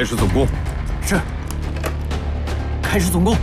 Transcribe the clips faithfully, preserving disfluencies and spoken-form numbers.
开始总攻。 是。开始总攻。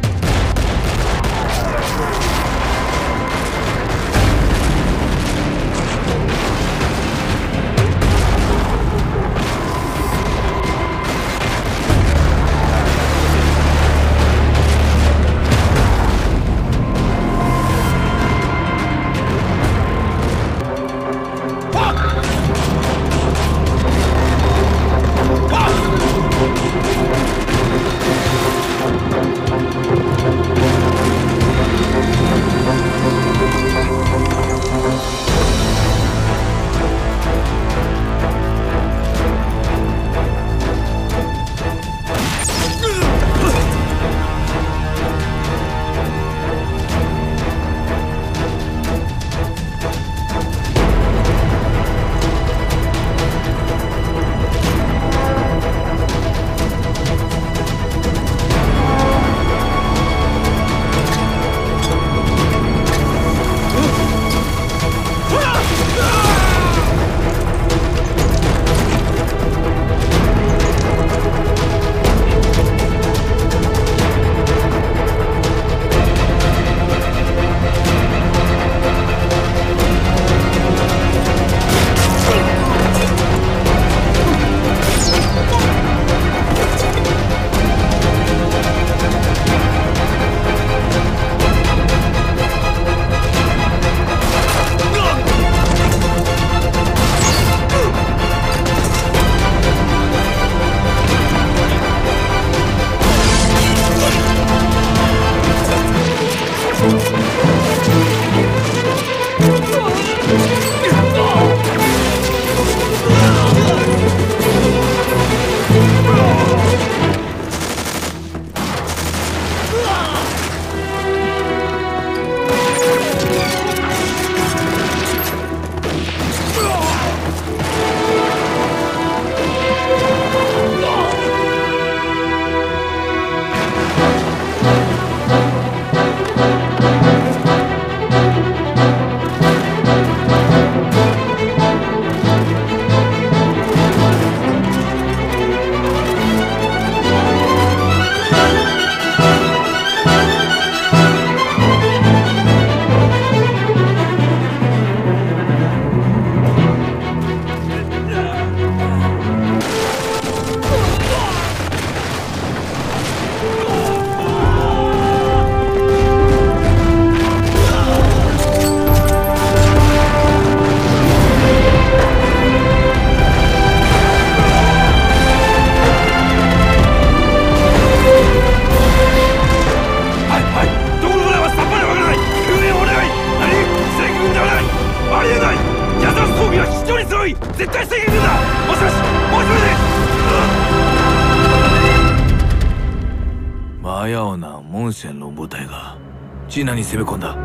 マヤオナ門船の部隊がジーナに攻め込んだ。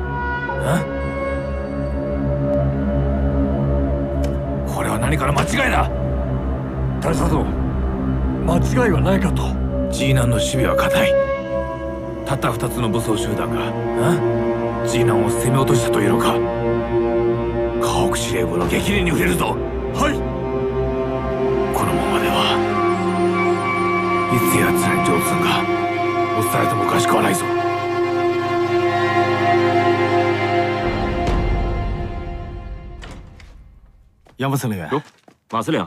これは何かの間違いだ。大佐殿、間違いはないかと。ジーナンの守備は固い。たった二つの武装集団がジーナンを攻め落としたというのか。河北司令部の激励に触れるぞ。はい。このままではいつやつらに上通が落とされてもおかしくはないぞ。杨副司令员， 哟，马司令，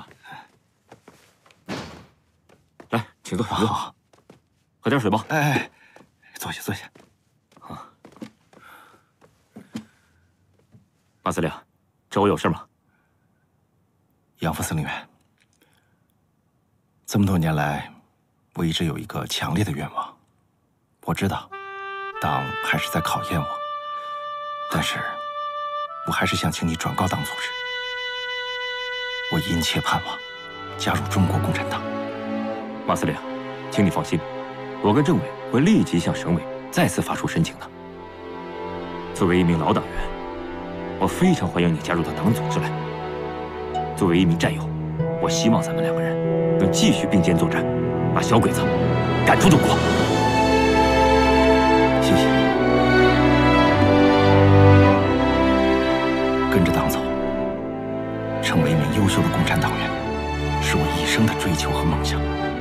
来，请坐，请坐，喝点水吧。 哎哎，坐下，坐下。 啊，马司令，找我有事吗？ 杨副司令员，这么多年来，我一直有一个强烈的愿望。我知道，党还是在考验我，但是，我还是想请你转告党组织。 我殷切盼望加入中国共产党。 马司令，请你放心，我跟政委会立即向省委再次发出申请的。作为一名老党员，我非常欢迎你加入到党组织来。作为一名战友，我希望咱们两个人能继续并肩作战，把小鬼子赶出中国。 谢谢。跟着党走。 成为一名优秀的共产党员，是我一生的追求和梦想。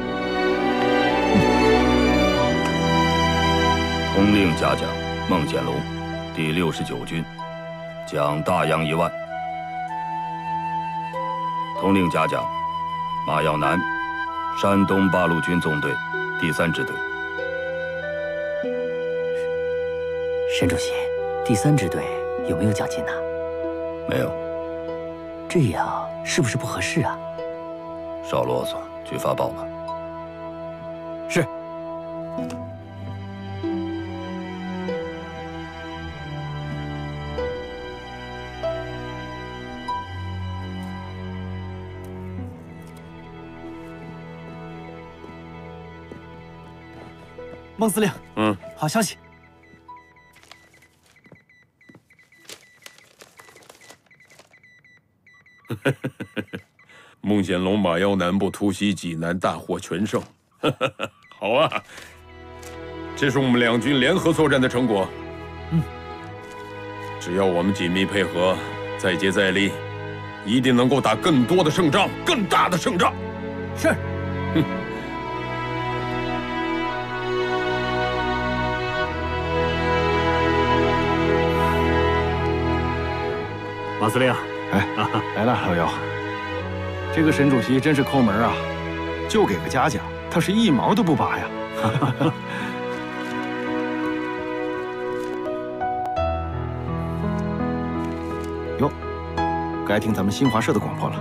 通令嘉奖孟显龙，第六十九军，奖大洋一万。通令嘉奖马耀南，山东八路军纵队第三支队。 沈主席，第三支队有没有奖金呢？ 没有。 这样是不是不合适啊？ 少啰嗦，去发报吧。 是。 孟司令， 嗯， 好消息。 孟显龙、马耀南部突袭济南，大获全胜。好啊，这是我们两军联合作战的成果。 嗯， 只要我们紧密配合，再接再厉，一定能够打更多的胜仗，更大的胜仗。 是。 哼。 马司令， 哎，来了，老姚。这个沈主席真是抠门啊，就给个嘉奖，他是一毛都不拔呀。哟，该听咱们新华社的广播了。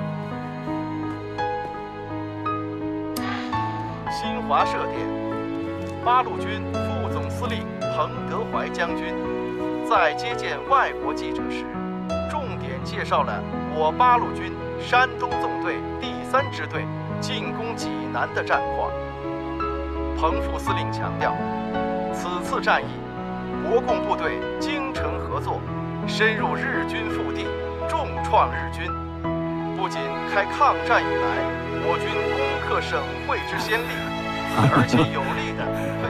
新华社电，八路军副总司令彭德怀将军在接见外国记者时，重点介绍了我八路军山东纵队第三支队进攻济南的战况。彭副司令强调，此次战役，国共部队精诚合作，深入日军腹地，重创日军，不仅开抗战以来我军攻克省会之先例，而且有力的推。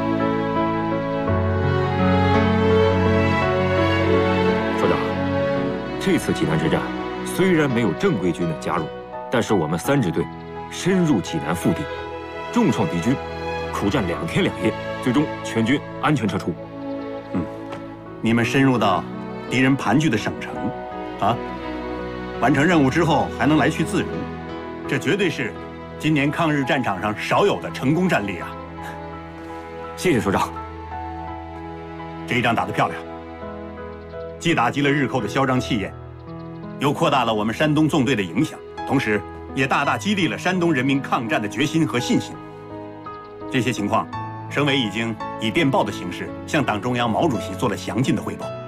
首长，这次济南之战虽然没有正规军的加入，但是我们三支队深入济南腹地，重创敌军，苦战两天两夜，最终全军安全撤出。 嗯，你们深入到敌人盘踞的省城，啊，完成任务之后还能来去自如，这绝对是今年抗日战场上少有的成功战例啊！ 谢谢首长。 这一仗打得漂亮，既打击了日寇的嚣张气焰，又扩大了我们山东纵队的影响，同时也大大激励了山东人民抗战的决心和信心。这些情况，省委已经以电报的形式向党中央毛主席做了详尽的汇报。